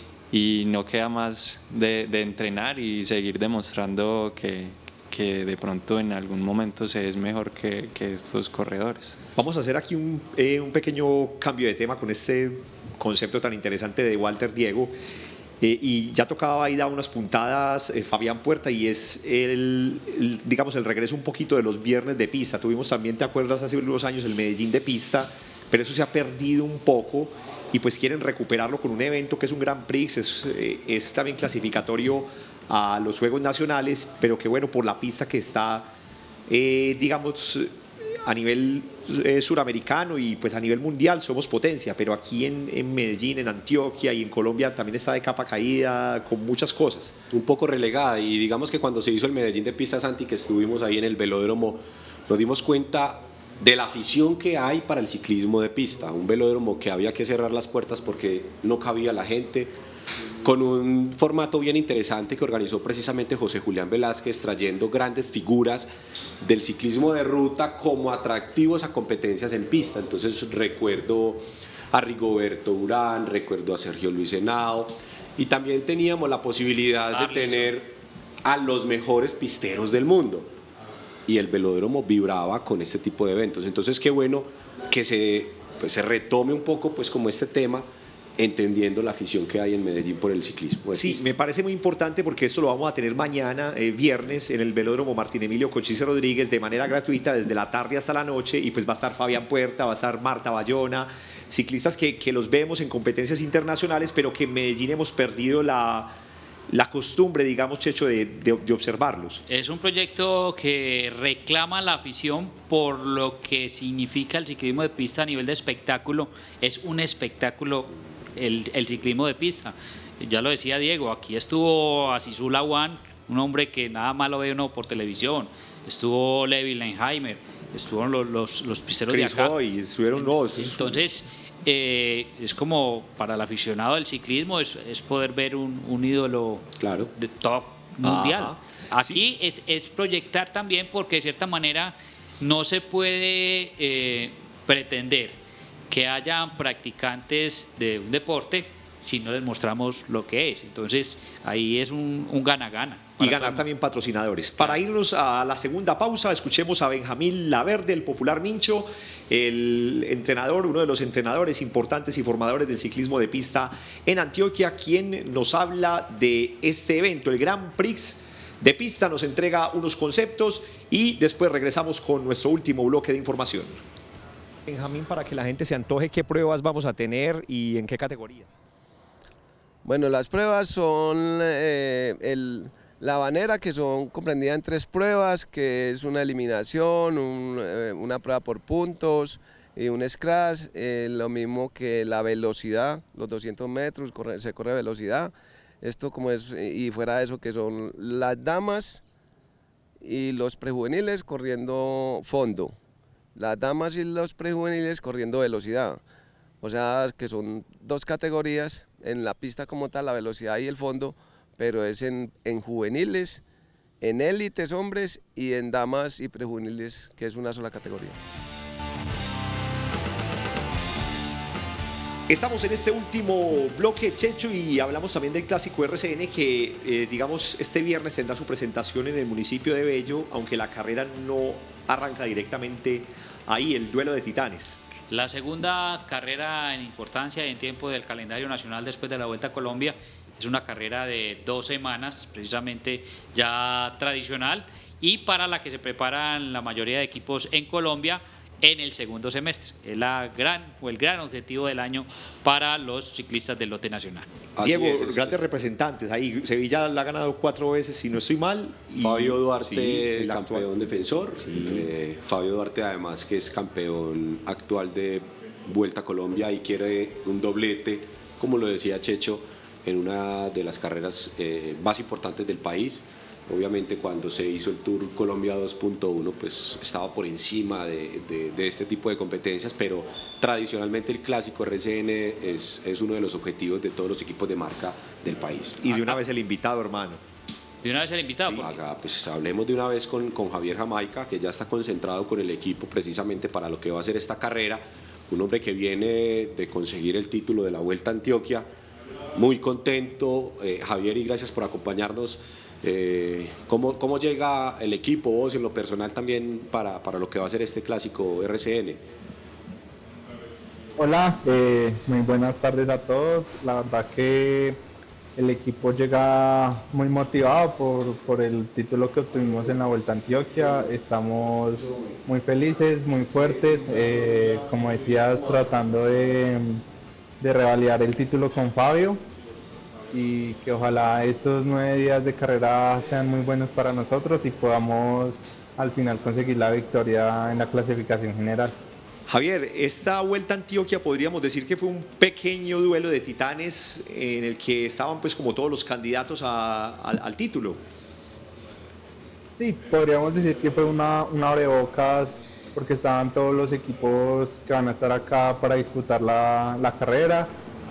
no queda más de entrenar y seguir demostrando que de pronto en algún momento se es mejor que estos corredores. Vamos a hacer aquí un pequeño cambio de tema con este concepto tan interesante de Walter Diego. Y ya tocaba ahí dar unas puntadas Fabián Puerta y es digamos el regreso un poquito de los viernes de pista. Tuvimos también, ¿te acuerdas? Hace unos años el Medellín de pista, pero eso se ha perdido un poco y pues quieren recuperarlo con un evento que es un Grand Prix, es también clasificatorio a los Juegos Nacionales, pero que bueno, por la pista que está, digamos, a nivel suramericano y pues a nivel mundial somos potencia, pero aquí en Medellín, en Antioquia y en Colombia también está de capa caída con muchas cosas. Un poco relegada, y digamos que cuando se hizo el Medellín de pista, Santi, que estuvimos ahí en el velódromo, nos dimos cuenta de la afición que hay para el ciclismo de pista, un velódromo que había que cerrar las puertas porque no cabía la gente, con un formato bien interesante que organizó precisamente José Julián Velázquez, trayendo grandes figuras del ciclismo de ruta como atractivos a competencias en pista. Entonces recuerdo a Rigoberto Urán, recuerdo a Sergio Luis Henao, y también teníamos la posibilidad de tener a los mejores pisteros del mundo. Y el velódromo vibraba con este tipo de eventos. Entonces qué bueno que se retome un poco pues como este tema, entendiendo la afición que hay en Medellín por el ciclismo. Sí, me parece muy importante porque esto lo vamos a tener mañana, viernes, en el velódromo Martín Emilio Cochise Rodríguez, de manera gratuita desde la tarde hasta la noche, y pues va a estar Fabián Puerta, va a estar Marta Bayona, ciclistas que los vemos en competencias internacionales, pero que en Medellín hemos perdido la costumbre, digamos, Checho, de observarlos. Es un proyecto que reclama la afición por lo que significa el ciclismo de pista a nivel de espectáculo. Es un espectáculo el ciclismo de pista. Ya lo decía Diego, aquí estuvo Azizul Awan, un hombre que nada más lo ve uno por televisión. Estuvo Levi Lenheimer, estuvieron los pisteros de Chris acá. Hoy, estuvieron dos. Entonces, es como para el aficionado del ciclismo, es poder ver un ídolo Claro. de top mundial. Ajá. Aquí es proyectar también, porque de cierta manera no se puede pretender que haya practicantes de un deporte si no les mostramos lo que es. Entonces ahí es un gana-gana. Y ganar también patrocinadores. Para irnos a la segunda pausa, escuchemos a Benjamín Laverde, el popular Mincho, el entrenador, uno de los entrenadores importantes y formadores del ciclismo de pista en Antioquia, quien nos habla de este evento, el Grand Prix de pista, nos entrega unos conceptos y después regresamos con nuestro último bloque de información. Benjamín, para que la gente se antoje, ¿qué pruebas vamos a tener y en qué categorías? Bueno, las pruebas son la habanera, que son comprendidas en 3 pruebas, que es una eliminación, una prueba por puntos y un scratch, lo mismo que la velocidad, los 200 metros, se corre velocidad. Esto como es, y fuera de eso, que son las damas y los prejuveniles corriendo fondo, las damas y los prejuveniles corriendo velocidad. O sea, que son 2 categorías, en la pista como tal, la velocidad y el fondo, pero es en juveniles, en élites hombres y en damas y prejuveniles, que es una sola categoría. Estamos en este último bloque, Checho, y hablamos también del clásico RCN que, digamos, este viernes tendrá su presentación en el municipio de Bello, aunque la carrera no arranca directamente ahí, el duelo de titanes. La segunda carrera en importancia y en tiempo del calendario nacional después de la Vuelta a Colombia es una carrera de 2 semanas, precisamente ya tradicional, y para la que se preparan la mayoría de equipos en Colombia en el segundo semestre. Es el gran objetivo del año para los ciclistas del lote nacional. Diego, grandes representantes ahí. Sevilla la ha ganado 4 veces, si no estoy mal. Y Fabio Duarte, sí, campeón defensor. Sí. Fabio Duarte, además, que es campeón actual de Vuelta a Colombia y quiere un doblete, como lo decía Checho, en una de las carreras más importantes del país. Obviamente cuando se hizo el Tour Colombia 2.1 pues estaba por encima de este tipo de competencias, pero tradicionalmente el clásico RCN es uno de los objetivos de todos los equipos de marca del país. Y de una vez el invitado, hermano. De una vez el invitado. Sí, pues hablemos de una vez con Javier Jamaica, que ya está concentrado con el equipo precisamente para lo que va a ser esta carrera. Un hombre que viene de conseguir el título de la Vuelta a Antioquia. Muy contento, Javier, y gracias por acompañarnos. ¿Cómo llega el equipo, vos en lo personal también, para lo que va a ser este clásico RCN? Hola, muy buenas tardes a todos. La verdad que el equipo llega muy motivado por el título que obtuvimos en la Vuelta a Antioquia. Estamos muy felices, muy fuertes, como decías, tratando de revalidar el título con Fabio, y que ojalá estos 9 días de carrera sean muy buenos para nosotros y podamos al final conseguir la victoria en la clasificación general. Javier, esta Vuelta a Antioquia podríamos decir que fue un pequeño duelo de titanes en el que estaban pues como todos los candidatos al título. Sí, podríamos decir que fue una abrebocas, porque estaban todos los equipos que van a estar acá para disputar la carrera.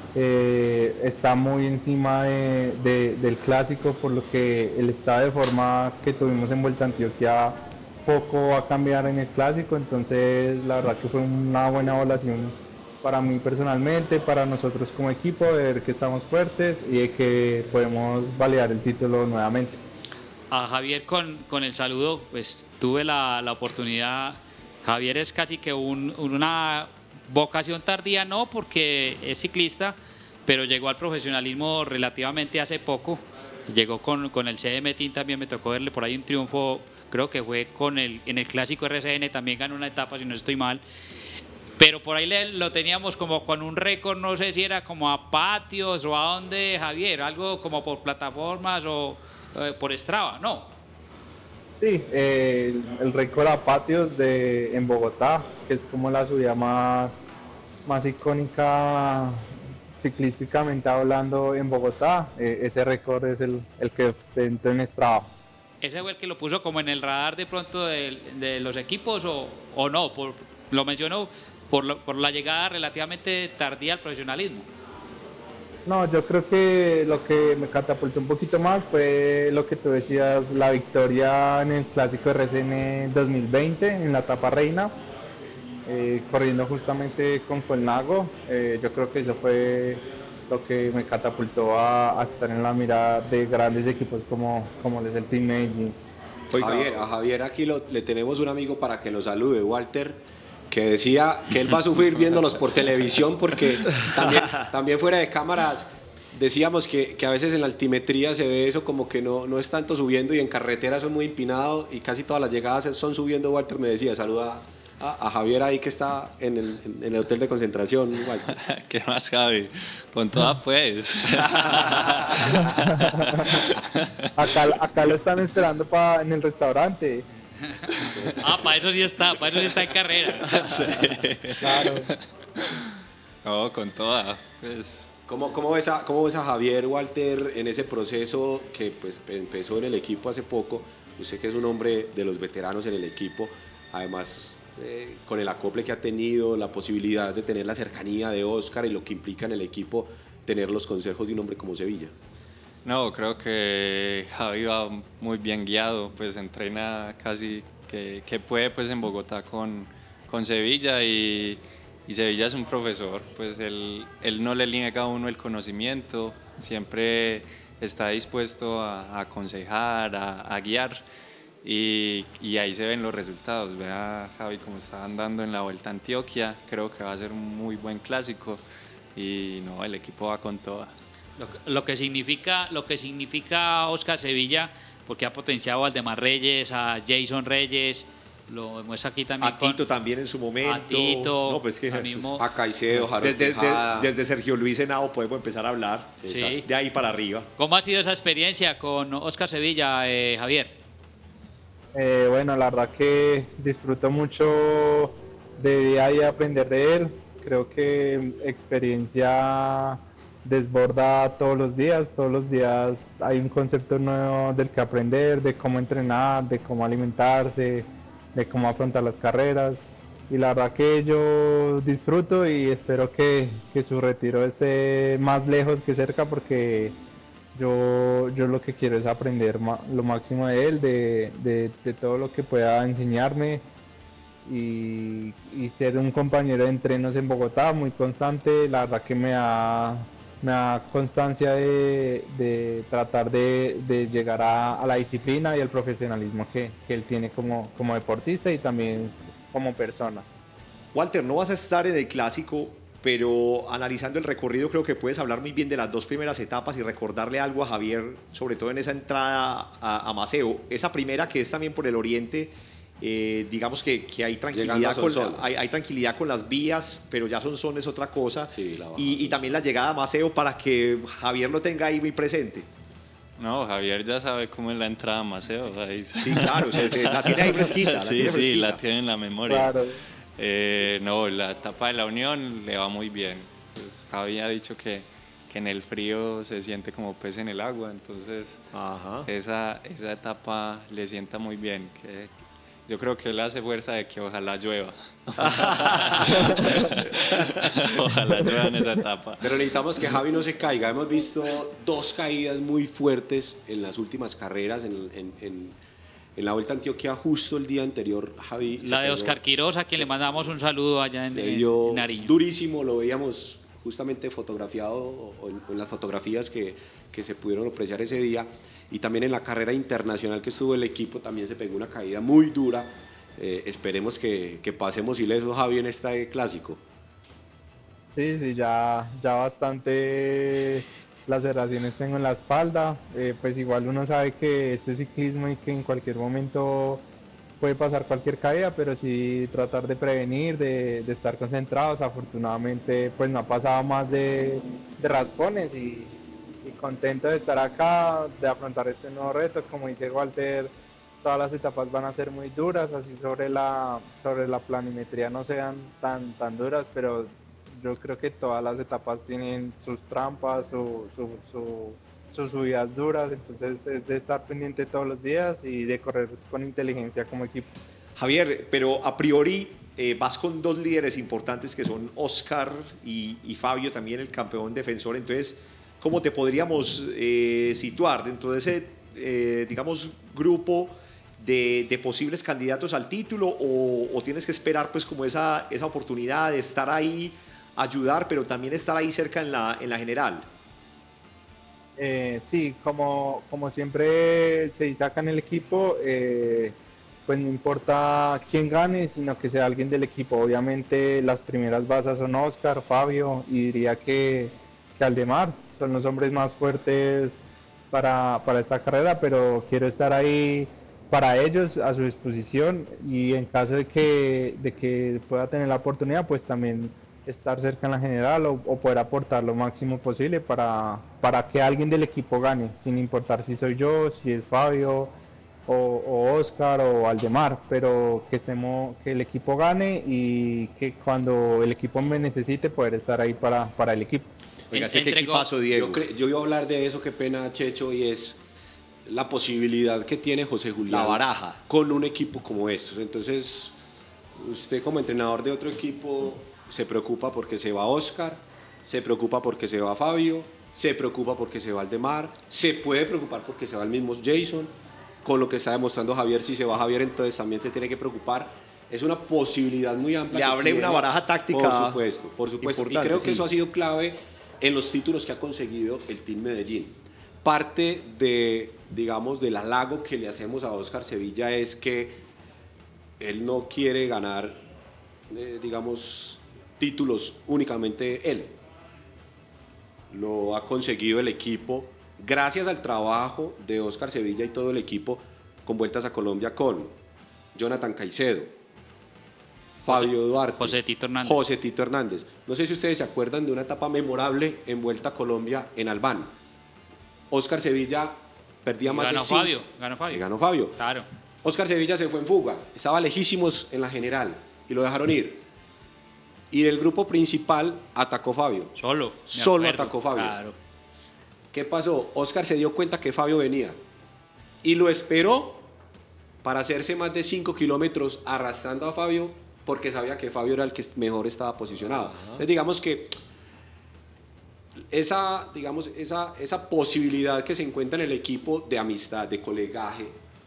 Está muy encima del clásico, por lo que el estado de forma que tuvimos en Vuelta a Antioquia poco va a cambiar en el clásico. Entonces la verdad que fue una buena evaluación para mí personalmente, para nosotros como equipo, de ver que estamos fuertes y de que podemos validar el título nuevamente. A Javier con el saludo, pues tuve la oportunidad. Javier es casi que una vocación tardía, no porque es ciclista, pero llegó al profesionalismo relativamente hace poco. Llegó con el CDM Team, también me tocó verle por ahí un triunfo, creo que fue en el clásico RCN, también ganó una etapa, si no estoy mal. Pero por ahí lo teníamos como con un récord, no sé si era como a patios o a dónde, Javier, algo como por plataformas o por Strava, ¿no? Sí, el récord a patios en Bogotá, que es como la subida más icónica ciclísticamente hablando en Bogotá. Ese récord es el que entra en Strava. ¿Ese fue el que lo puso como en el radar de pronto de los equipos o no? Lo menciono por la llegada relativamente tardía al profesionalismo. No, yo creo que lo que me catapultó un poquito más fue lo que tú decías, la victoria en el Clásico RCN 2020 en la etapa reina, corriendo justamente con Colnago. Yo creo que eso fue lo que me catapultó a estar en la mira de grandes equipos como es el Team Medellín. A Javier aquí le tenemos un amigo para que lo salude, Walter, que decía que él va a sufrir viéndolos por televisión porque también fuera de cámaras decíamos que a veces en la altimetría se ve eso como que no es tanto subiendo y en carretera son muy empinados y casi todas las llegadas son subiendo. Walter me decía, saluda a Javier ahí que está en el hotel de concentración. Walter. ¿Qué más, Javi? Con toda pues. acá lo están esperando en el restaurante. Para eso sí está en carrera. Sí. Claro. No, con toda. Pues. ¿Cómo ves a Javier, Walter, en ese proceso que pues, empezó en el equipo hace poco? Usted que es un hombre de los veteranos en el equipo, además con el acople que ha tenido, la posibilidad de tener la cercanía de Oscar y lo que implica en el equipo tener los consejos de un hombre como Sevilla. No, creo que Javi va muy bien guiado, pues entrena casi que puede pues en Bogotá con Sevilla y Sevilla es un profesor, pues él no le niega a uno el conocimiento, siempre está dispuesto a aconsejar, a guiar y ahí se ven los resultados. Vea Javi cómo está andando en la Vuelta a Antioquia, creo que va a ser un muy buen clásico y no, el equipo va con toda. Lo que significa Oscar Sevilla, porque ha potenciado a Valdemar Reyes, a Jason Reyes, lo demuestra aquí también. A Tito también en su momento. A Tito. No, pues que mismo, a Caicedo, Harold desde Sergio Luis Henao podemos empezar a hablar. Sí. De ahí para arriba. ¿Cómo ha sido esa experiencia con Oscar Sevilla, Javier? Bueno, la verdad que disfruto mucho de día a día aprender de él. Creo que experiencia desborda todos los días hay un concepto nuevo del que aprender, de cómo entrenar, de cómo alimentarse, de cómo afrontar las carreras y la verdad que yo disfruto y espero que su retiro esté más lejos que cerca porque yo lo que quiero es aprender lo máximo de él, de todo lo que pueda enseñarme y ser un compañero de entrenos en Bogotá muy constante. La verdad que me da constancia de tratar de llegar a la disciplina y al profesionalismo que él tiene como deportista y también como persona. Walter, no vas a estar en el clásico, pero analizando el recorrido creo que puedes hablar muy bien de las dos primeras etapas y recordarle algo a Javier, sobre todo en esa entrada a Maceo. Esa primera que es también por el oriente, digamos que hay tranquilidad con las vías, pero ya Sonsón es otra cosa. Sí, y también la llegada a Maceo para que Javier lo tenga ahí muy presente. No, Javier ya sabe cómo es la entrada a Maceo. Ahí. Sí, claro, la tiene ahí fresquita. Sí, la tiene en la memoria. Claro. No, la etapa de la Unión le va muy bien. Pues Javi ha dicho que en el frío se siente como pez en el agua, entonces esa etapa le sienta muy bien. Yo creo que él hace fuerza de que ojalá llueva. Ojalá llueva en esa etapa. Pero necesitamos que Javi no se caiga. Hemos visto dos caídas muy fuertes en las últimas carreras, en la Vuelta a Antioquia justo el día anterior. Javi la de Oscar Quiroz, a quien le mandamos un saludo allá en Nariño. Durísimo, lo veíamos justamente fotografiado o en las fotografías que se pudieron apreciar ese día. Y también en la carrera internacional que estuvo el equipo también se pegó una caída muy dura. Esperemos que pasemos ilesos, Javi, en este clásico. Sí, ya bastante laceraciones tengo en la espalda. Pues igual uno sabe que este ciclismo y que en cualquier momento puede pasar cualquier caída, pero sí tratar de prevenir, de estar concentrados. Afortunadamente pues no ha pasado más de raspones y contento de estar acá, de afrontar este nuevo reto. Como dice Walter, todas las etapas van a ser muy duras, así sobre la planimetría no sean tan duras, pero yo creo que todas las etapas tienen sus trampas, sus subidas duras, entonces es de estar pendiente todos los días y de correr con inteligencia como equipo. Javier, pero a priori vas con dos líderes importantes que son Oscar y Fabio, también el campeón defensor, entonces ¿cómo te podríamos situar dentro de ese, digamos, grupo de posibles candidatos al título o tienes que esperar pues como esa oportunidad de estar ahí ayudar, pero también estar ahí cerca en la general. Sí, como siempre se dice acá en el equipo, pues no importa quién gane, sino que sea alguien del equipo. Obviamente las primeras bazas son Oscar, Fabio y diría que Aldemar, son los hombres más fuertes para esta carrera, pero quiero estar ahí para ellos a su disposición y en caso de que pueda tener la oportunidad, pues también estar cerca en la general o poder aportar lo máximo posible para que alguien del equipo gane, sin importar si soy yo, si es Fabio o Oscar o Aldemar, pero que el equipo gane y que cuando el equipo me necesite poder estar ahí para el equipo. Oiga, qué equipazo, Diego. Yo iba a hablar de eso, qué pena, Checho, y es la posibilidad que tiene José Julián. La baraja. Con un equipo como estos. Entonces, usted como entrenador de otro equipo se preocupa porque se va Oscar, se preocupa porque se va Fabio, se preocupa porque se va Aldemar, se puede preocupar porque se va el mismo Jason. Con lo que está demostrando Javier, si se va Javier, entonces también se tiene que preocupar. Es una posibilidad muy amplia. Le hablé una baraja táctica. Por supuesto. Y creo que eso ha sido clave en los títulos que ha conseguido el Team Medellín. Parte de, digamos, del halago que le hacemos a Oscar Sevilla es que él no quiere ganar, digamos, títulos únicamente él. Lo ha conseguido el equipo gracias al trabajo de Oscar Sevilla y todo el equipo con Vueltas a Colombia con Jonathan Caicedo, Fabio Duarte, José Tito Hernández. No sé si ustedes se acuerdan de una etapa memorable en Vuelta a Colombia en Albán. Oscar Sevilla perdía más de 5. Ganó Fabio. Claro. Oscar Sevilla se fue en fuga, estaba lejísimos en la general y lo dejaron ir. Y del grupo principal atacó Fabio. Solo atacó Fabio. Claro. ¿Qué pasó? Oscar se dio cuenta que Fabio venía y lo esperó para hacerse más de 5 kilómetros arrastrando a Fabio porque sabía que Fabio era el que mejor estaba posicionado. Entonces digamos que esa posibilidad que se encuentra en el equipo de amistad, de colegaje,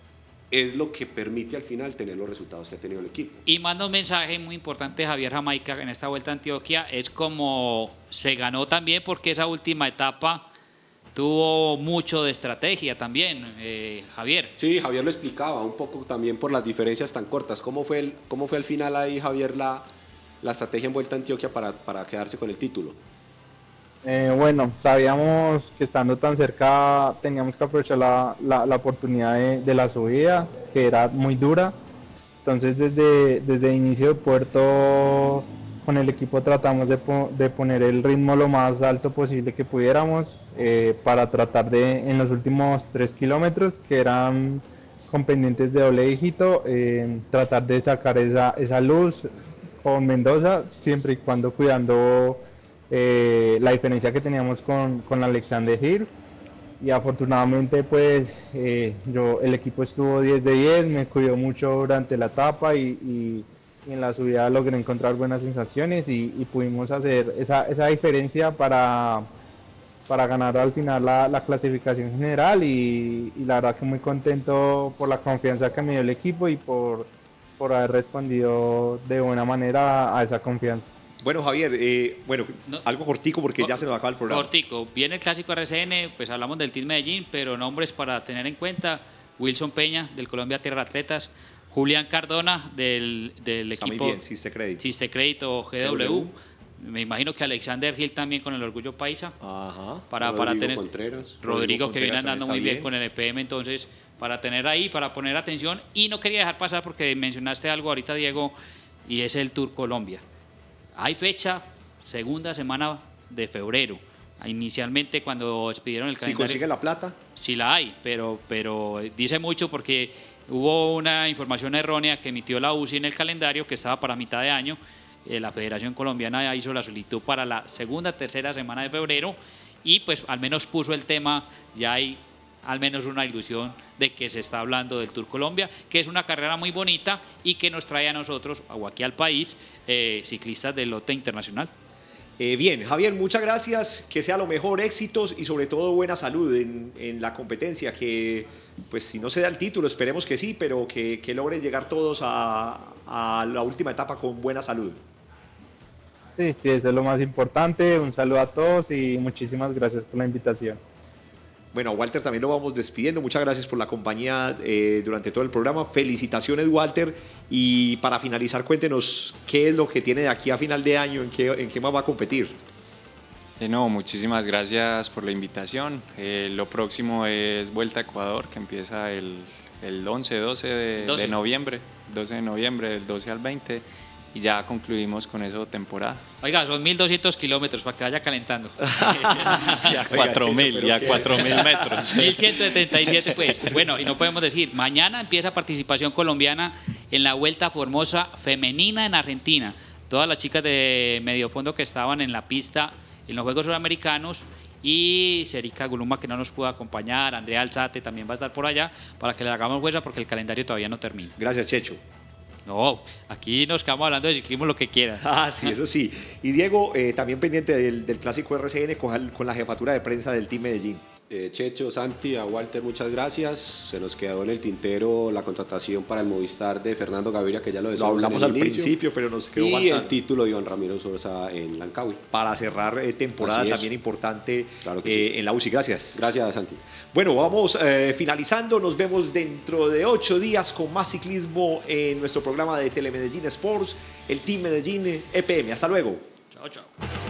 es lo que permite al final tener los resultados que ha tenido el equipo. Y manda un mensaje muy importante Javier Jamaica en esta Vuelta a Antioquia, es como se ganó también porque esa última etapa tuvo mucho de estrategia también, Javier. Sí, Javier lo explicaba un poco también por las diferencias tan cortas. ¿Cómo fue al final ahí, Javier, la estrategia en Vuelta a Antioquia para quedarse con el título? Bueno, sabíamos que estando tan cerca teníamos que aprovechar la oportunidad de la subida, que era muy dura. Entonces desde inicio de puerto con el equipo tratamos de poner el ritmo lo más alto posible que pudiéramos para tratar de, en los últimos 3 kilómetros, que eran con pendientes de doble dígito, tratar de sacar esa luz con Mendoza, siempre y cuando cuidando la diferencia que teníamos con Alexander Hill. Y afortunadamente pues el equipo estuvo 10 de 10, me cuidó mucho durante la etapa y en la subida logré encontrar buenas sensaciones y pudimos hacer esa diferencia para ganar al final la clasificación general y la verdad que muy contento por la confianza que me dio el equipo y por haber respondido de buena manera a esa confianza. Bueno, Javier, algo cortico porque ya se nos acaba el programa. Cortico, viene el clásico RCN, pues hablamos del Team Medellín, pero nombres para tener en cuenta: Wilson Peña, del Colombia Tierra Atletas, Julián Cardona, del Está equipo muy bien, Ciste Crédito GW. Me imagino que Alexander Hill también con el Orgullo Paisa. Ajá. Para tener Contreras. Rodrigo que viene andando muy bien bien con el EPM, entonces para tener ahí, para poner atención. Y no quería dejar pasar porque mencionaste algo ahorita, Diego, y es el Tour Colombia. Hay fecha, segunda semana de febrero. Inicialmente cuando expidieron el calendario. ¿Si consigue la plata? Sí la hay, pero dice mucho porque hubo una información errónea que emitió la UCI en el calendario que estaba para mitad de año. La Federación Colombiana hizo la solicitud para la segunda, tercera semana de febrero y pues al menos puso el tema, ya hay al menos una ilusión de que se está hablando del Tour Colombia, que es una carrera muy bonita y que nos trae a nosotros, o aquí al país, ciclistas del lote internacional. Bien, Javier, muchas gracias, que sea lo mejor, éxitos y sobre todo buena salud en la competencia, que pues si no se da el título, esperemos que sí, pero que logren llegar todos a la última etapa con buena salud. Sí, eso es lo más importante. Un saludo a todos y muchísimas gracias por la invitación. Bueno, a Walter también lo vamos despidiendo. Muchas gracias por la compañía durante todo el programa. Felicitaciones, Walter. Y para finalizar, cuéntenos qué es lo que tiene de aquí a final de año, en qué más va a competir. No, muchísimas gracias por la invitación. Lo próximo es Vuelta a Ecuador, que empieza el 12 de noviembre, 12 de noviembre, del 12 al 20, y ya concluimos con eso temporada. Oiga, son 1.200 kilómetros para que vaya calentando. Ya 4.000, ya 4.000 metros. 1.177, pues. Bueno, y no podemos decir, mañana empieza participación colombiana en la Vuelta a Formosa femenina en Argentina. Todas las chicas de medio fondo que estaban en la pista en los Juegos Suramericanos, y Serica Guluma, que no nos pudo acompañar, Andrea Alzate también va a estar por allá, para que le hagamos huesa porque el calendario todavía no termina. Gracias, Checho. No, aquí nos quedamos hablando de ciclismo lo que quieran. Ah, sí, eso sí. Y Diego, también pendiente del clásico RCN con la jefatura de prensa del Team Medellín. Checho, Santi, a Walter, muchas gracias. Se nos quedó en el tintero la contratación para el Movistar de Fernando Gaviria, que ya lo decíamos. Lo hablamos al principio, pero nos quedó faltando. El título de Iván Ramiro Sosa en Lancawi. Para cerrar temporada también importante, claro que sí, en la UCI. Gracias. Gracias, Santi. Bueno, vamos finalizando. Nos vemos dentro de 8 días con más ciclismo en nuestro programa de Telemedellín Sports, el Team Medellín EPM. Hasta luego. Chao, chao.